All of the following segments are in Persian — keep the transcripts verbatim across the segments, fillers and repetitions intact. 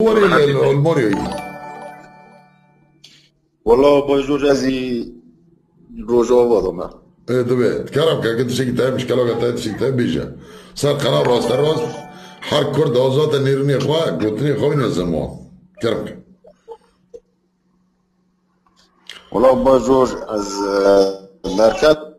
ولا الموريو؟ والله بجوج ازي روجو وضمه. ايه طبيعي كلام كان قد شيء تاع مش كلام قد شيء تاع بيجا صار قناه راس راس حرك كرد اوزات نيرني اخوا قلتني اخوي نزموه كلام. والله بجوج از ماركات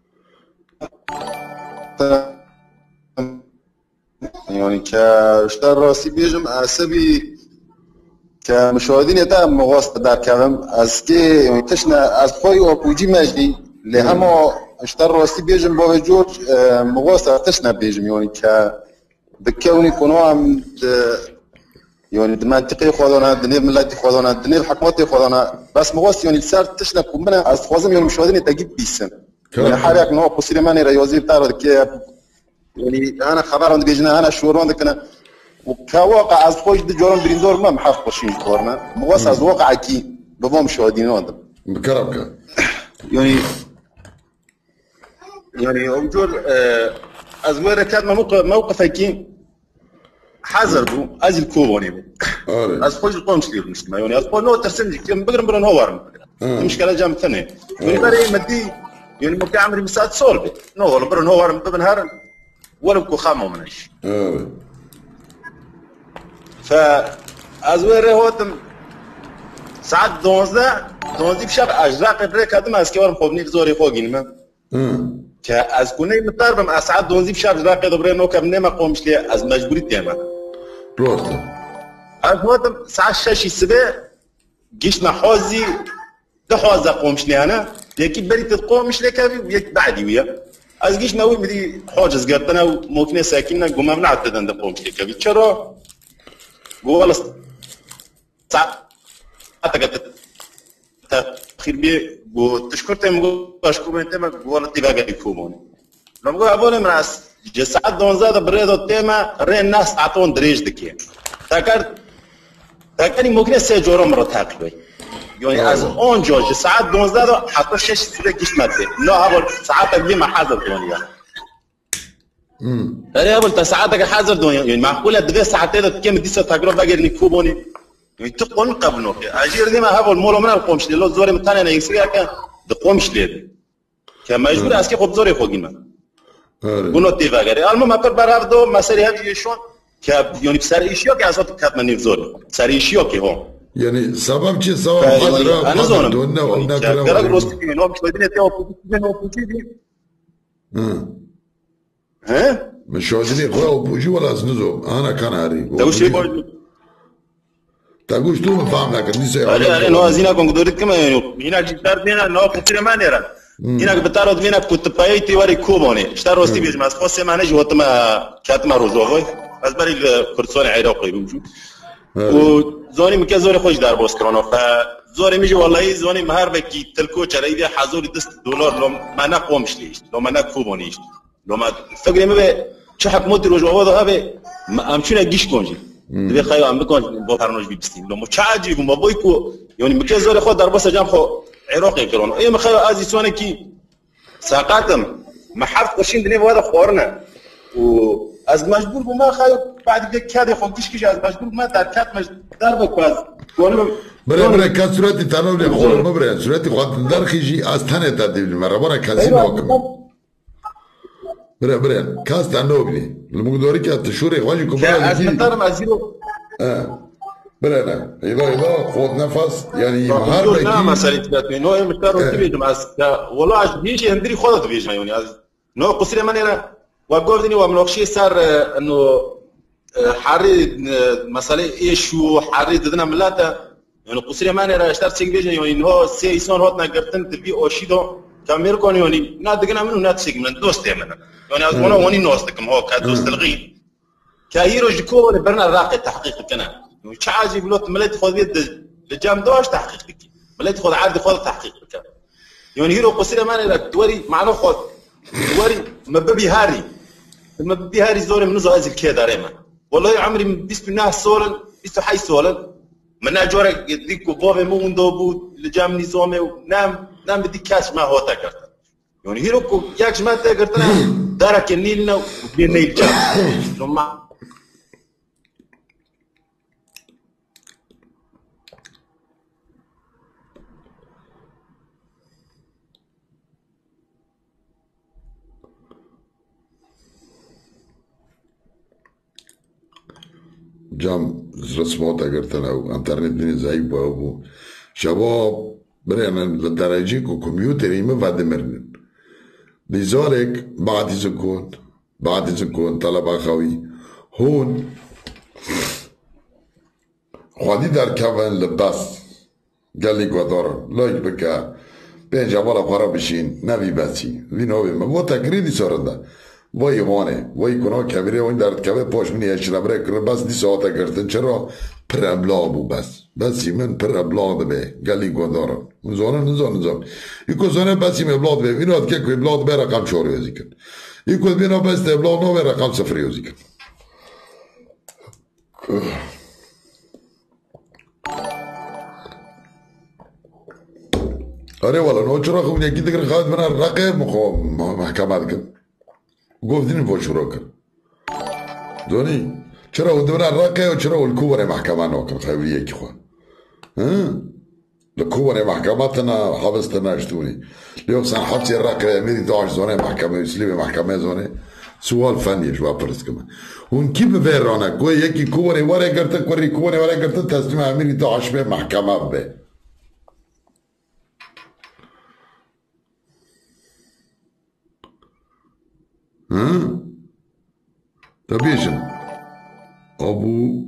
يعني كاشتر راسي بيجم اسبي كمشاهدين يتا مغاص در كلام از كي يعني تشنا از خوي وبوجي ماجدي لهما اشتر راسي بيجم بوجوج مغاص تشنا بيجم يعني ك بكوني كونوا عم يعني المنطقي خودنا الدنيا ملاتي خودنا الدنيا الحكوماتي خودنا بس مغاص يعني صار تشنا كمنا از خوازم يعني مشاهدين تجيب بيسن يعني حالك نوع قصير ماني رياضي بتاع كي يعني انا خبر عند بيجنا انا شهور عندك انا وكواقع از خوش دي جورن بريندور ما محف باشين كورنا مغاص از واقع كي بابا مشاهدين عندهم بكرمك يعني يعني اوجور از وين كان موقف موقف كي حذر بو از الكوبوني بو از خوش القوم سلير مش يعني از نو ترسم كم بقرن برن هوار المشكله جام ثانيه يعني بري مدي يعني ممكن عمري مساعد صولبي نو ولا برن هوار بنهار ولا بكو خامو منش اه فازوير هوتم ساعت دوازده دوازده بشب اجزاء بريك هذا ما اسكيورم خوبني زوري خوغين ما امم كاز كوني مطربم اسعد دوازده بشب اجزاء دبري نو كم نما قومش لي از مجبوري تيما روست از هوتم ساعه شش سبع جيشنا حوزي دحوزه قومش لي انا يكي بريت تقومش لي كابي يك بعدي ويا از جيش ناوي بدي حاجز قرطنا وممكن ساكننا قوم منعت دند قومش لي كابي تشرو قول اعتقد تخير بي وتشكرت مقول اشكر انت ما قول تبقى يكومون لما قول ابو نمراس جسعد دون زاد بريدو تيما ري الناس اعطون دريج دكي تاكر تاكني ممكن سي جورو مره تاكلوي يعني از اون جو جسعد دون زاد حتى شش سبع جيش ماده لا هبل ساعات دي ما حاضر دنيا امم انا قلت ساعاتك حاضر دنيا يعني معقوله دغه ساعتين كم دي تجربه غير نكوبوني يتقون قبلو اجير دي ما هبل مولو من القومش لو زوري متاني انا يسيا كان دقومش ليه كما يجبر اسكي خب زوري خوغيما بونو تيفا غير المهم اكبر برافدو مساري هذه شلون ك يعني بسر ايشيو كي اسات كات من زوري سر ايشيو كي هو يعني سبب شيء سبب حضره انا زونم قلنا كلام غير روستي نو مش بدنا تيو نو بوتي ها مش عايزين اخويا وبوجي ولا زنزو انا كان عاري توش يقول تاقوش تو ما فاهم لكن دي سي انا انا زينا كون قدرت كما يعني هنا جدار دينا نو كتير ما نرى هنا بتارد مينا كنت بايتي وري كوبوني اشتار روستي بيج ماس فوس ما نجي وتما كاتما روزوي بس بري الكرسون عراقي بيجو وزوني مكا زوري خوش دار بوسترونو فزوري ميجي والله زوني مهار بكي تلكو تشريدي حزوري دست دولار لو ما نقومش ليش لو ما نكوبونيش لو ما فكري ما شو حكمت روجو هذا هذا امشينا جيش كونجي دبي خايو عم بكون بو فرنوج بيستين لو متشاجي وما بويكو يعني مكي زوري خو دربسه جام خو عراقي كرون اي ما خايو ازي سونكي ساقاتم ما حرف قرشين دني هذا خورنا و از مجبور بما خايو بعد كده خو كيش كيش از مجبور ما دار كات مج ضربك باز كون برا برا كسرتي تانو لي خور ما برا سرتي خاطر دار خيجي از تانه تدي مره برا كازينو برا برا كاس تانوبلي المقدوري كانت شوري واجي كبار از مطار مازيرو اه برا لا اذا اذا خذ نفس يعني مهار بيجي نعم مسألة تبعتني نو يوم مطار تبيج مع والله عش بيجي هندري خذ تبيج يعني از نو قصير ما نرى وقفني ومنوخشي صار انه حري مسألة ايشو حري دنا ملاته يعني قصير ما نرى اشتر سيج بيج يعني هو سيسون هوتنا قرتن تبي اوشيدو كامير كون يعني نادقنا منه ناتسيج من دوست يمنا يعني از وانا وني نوستكم هو كدوست الغي كايرو جكو ولا برنا راقي تحقيق كنا شعاجي بلوت مليت خذ يد لجام دوش تحقيق مليت خذ عادي خذ تحقيق كان يعني هيرو قصير ما لك دوري معنا خذ دوري مببي هاري مببي هاري زوري من نزو ازل كده ريما والله عمري بيس الناس سولن بيس حي سولن من اجورك يديكو بوبي مو ندوبو لجام نظامي نام نام بدي كاش ما هو تاكرت يعني هيروكو ياكش ما تاكرتنا دارك النيلنا وبين نيل جام لما جام رسمات اگرتن او انترنت بینی ضعیف با او شباب برينا للدرجة كمبيوتر يما بعد مرن لذلك بعد يزكون بعد يزكون طلبة خوي هون خادي در كمان لباس قال لي قدر لا يبكى بين جبال قرا بشين نبي بسي وينو ما هو تقريدي صاردا وای وانه وای کنار کبیره و این درد کبه پاش منی اشربره کنه بس دی ساعته کرتن چرا پر ابلاغ بس بسی من پر ابلاغ به گلی گندارم نزانه نزانه نزانه یکو زانه بسی من ابلاغ به اینو که کوی ابلاغ به رقم چهار یوزی کن یکو بینا بست ابلاغ نو به رقم صفر یوزی کن آره والا نو چرا خون یکی دیگر خواهد من رقم محکمت کن گفتین پشورا کن دونی چرا اون دونه رقه و چرا اون کوبر محکمه نکن خیلی یکی خواه لکوبر محکمه تنا حبس تناشتونی لیوک سن حبسی رقه میری داعش زونه محکمه اسلیم محکمه زونه سوال فنی جواب پرست کمه اون کی به رانه کوی یکی کوبر وره کرده کوری کوبر وره کرده تسلیم امیری داعش به محکمه به ها تبيشم ابو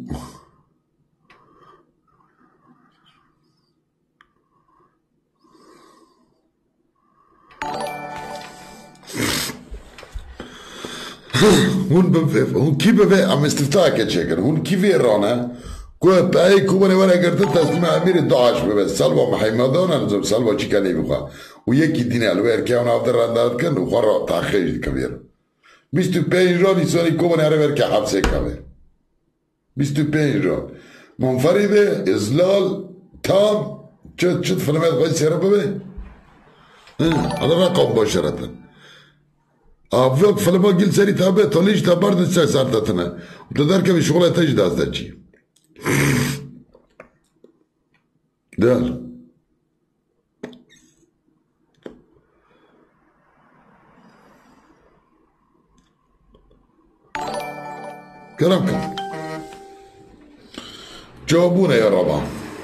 هون بف هون كيف بف عم استفتاء كشكر هون كيف يرانا كو باي كوبني ولا قرت تسليم امير داعش بس سلوى محمدان نزل سلوى شي كان يبغى ويكي دين الوير كان افضل رندات كان وخرا تاخير كبير بیست و پنج را نیسانی کوبن هره ور که حبسه کمه بیست و پنج را منفرده ازلال تام چت چت فلمت باید سیره ببه حالا رقم باشرتن آفوک فلما گل سری تابه تالیش تا برد سه سردتنه و تو در که شغل تاج دازده چی دار كلام كلام جاوبونا يا ربا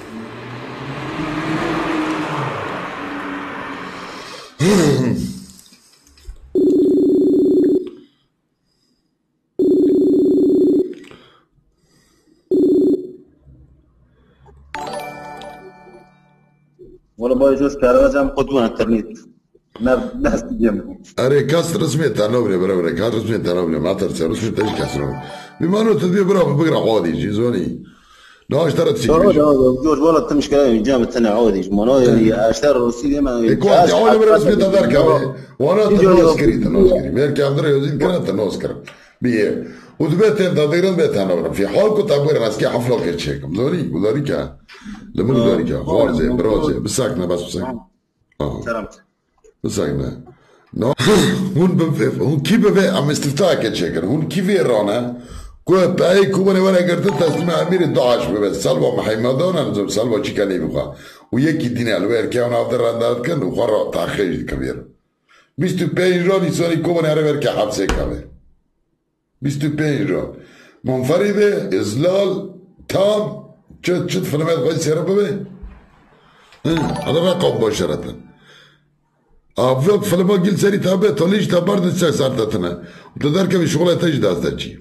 والله باي جوز كهرباء قدوة انترنت ناس تجمع اري كاس رسمي تناولي برا كاس رسمي تناولي ما ترسل رسمي تجي كاس بما انه تدبير برا بقرا عادي جيزوني لا اشترت سي جوج والله المشكله جامعه تنا عادي منايا اشتري الروسي ما يكون عادي برا رسمي تذكر وانا تنوس كريت تنوس كريت مير كامدر يوزين كان تنوس كرم بيه ودبت تديرن بتناول في حال كنت ابغى راسكي حفله كتشيكم زوري وداري كا لما وداري كا خارزه برازه بسكنه بس بسكنه اه سلامت بسكنه نو هون بف هون كيف بف عم استفتاء كتشيكر هون كيف يرانا كو باي كوبني ولا قرت تسليم امير داعش بس سلوى محمدان نزل سلوى شي كان يبغى ويكي دين الوير كان افضل رندات كان وخرا تاخير كبير بیست و پنج را نیسانی کوبنی هره ور که حبسه کمه بیست و پنج را منفرده ازلال تام چت چت فلمت باید سیره ببه حالا رقم باشرتن آفوک فلما گل سری تابه تالیش تا برد سه سردتنه و تو در که شغل تاج دازده چی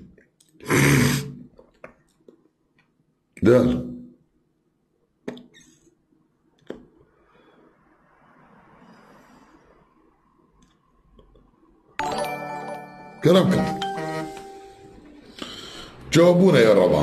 دار كلام كلام جاوبونا يا ربا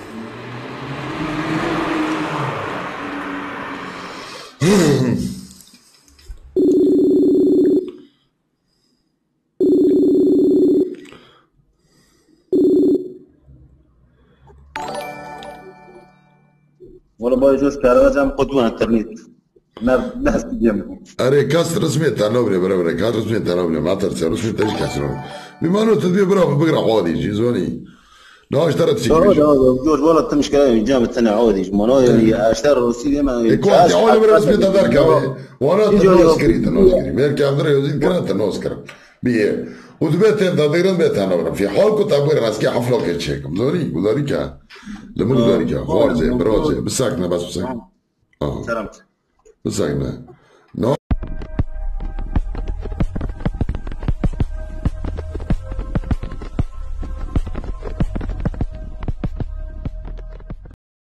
والله باي جوز كهرباء قدوة انترنت ناس تجمع اري كاس رسمي تناولي برا برا كاس رسمي تناولي ما ترسل رسمي تجي كاس بما انه تدبير برا بقرا عادي جيزوني لا اشترت سي جوج والله المشكله جامعه تنا عادي منايا اشتري الروسي ما يكون عادي برا رسمي تذكر وانا تنوس كريت تنوس كريت مير كامدر يوزين كان تنوس كرم بيه ودبت تديرن بتناول في حال كنت ابغى راسكي حفله كتشيكم زوري وداري كا لمقدرك خوارزه برازه بساكنه بس بساكنه اه سلامت بساكنه